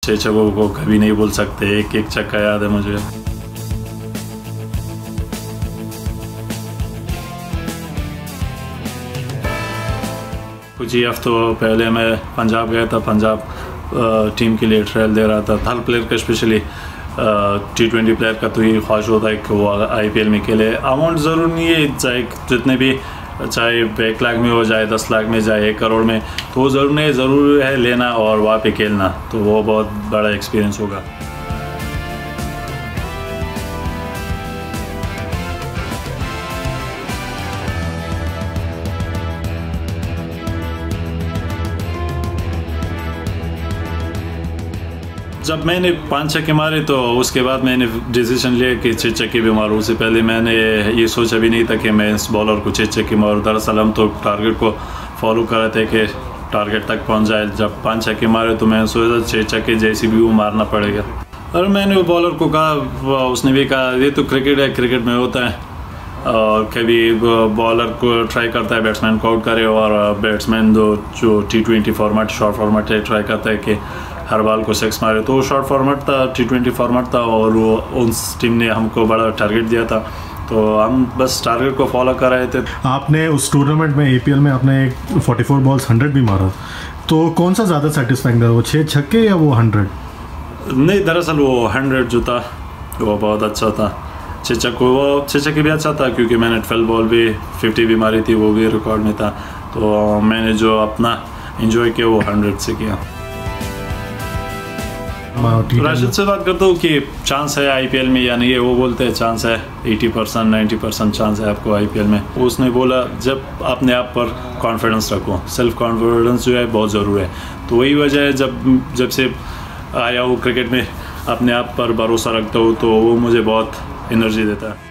6 छक्कों को कभी नहीं भूल सकते, एक एक छक्का याद है मुझे। कुछ ही हफ्तों पहले मैं पंजाब गया था, पंजाब टीम के लिए ट्रायल दे रहा था। हर प्लेयर का स्पेशली T20 प्लेयर का तो ये ख्वाहिश होता है कि वो IPL में खेले। अमाउंट ज़रूर नहीं है, चाहे जितने भी, चाहे 1 लाख में हो जाए, 10 लाख में जाए, 1 करोड़ में, तो वो ज़रूर है लेना और वहाँ पे खेलना, तो वो बहुत बड़ा एक्सपीरियंस होगा। जब मैंने 5 छक्के मारे तो उसके बाद मैंने डिसीजन लिया कि 6 छक्के भी मारूँ। उससे पहले मैंने ये सोचा भी नहीं था कि मैं इस बॉलर को 6 छक्के मारूँ। दरअसल हम तो टारगेट को फॉलो कर रहे थे कि टारगेट तक पहुंच जाए। जब 5 छक्के मारे तो मैंने सोचा 6 छक्के जैसे भी वो मारना पड़ेगा। और मैंने वो बॉलर को कहा, उसने भी कहा ये तो क्रिकेट है, क्रिकेट में होता है, और कभी बॉलर को ट्राई करता है बैट्समैन को आउट करे, और बैट्समैन जो T20 फॉर्मेट, शॉर्ट फॉर्मेट है, ट्राई करता है कि हर बॉल को 6 मारे। तो वो शॉर्ट फॉर्मेट था, T20 फॉर्मेट था, और वो उस टीम ने हमको बड़ा टारगेट दिया था, तो हम बस टारगेट को फॉलो कर रहे थे। आपने उस टूर्नामेंट में APL में आपने 44 बॉल्स 100 भी मारा, तो कौन सा ज़्यादा सेटिस्फाइंग था, वो 6 छक्के या वो 100? नहीं, दरअसल वो 100 जो था वो बहुत अच्छा था। 6 छक्के भी अच्छा था, क्योंकि मैंने 12 बॉल भी 50 भी मारी थी, वो भी रिकॉर्ड में था। तो मैंने जो अपना इंजॉय किया वो 100 से किया। राशिद से बात करता हूँ कि चांस है IPL में या नहीं है। वो बोलते हैं चांस है, 80% 90% चांस है आपको IPL में। उसने बोला जब अपने आप पर कॉन्फिडेंस रखो, सेल्फ कॉन्फिडेंस जो है बहुत ज़रूरी है। तो वही वजह है, जब से आया हूँ क्रिकेट में अपने आप पर भरोसा रखता हूँ, तो वो मुझे बहुत एनर्जी देता है।